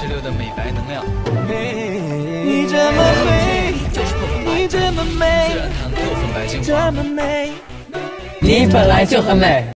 16的美白能量。 你这么美， 就是破粉白， 你这么美， 自然堂破粉白精华。 这么美。 你本来就很美。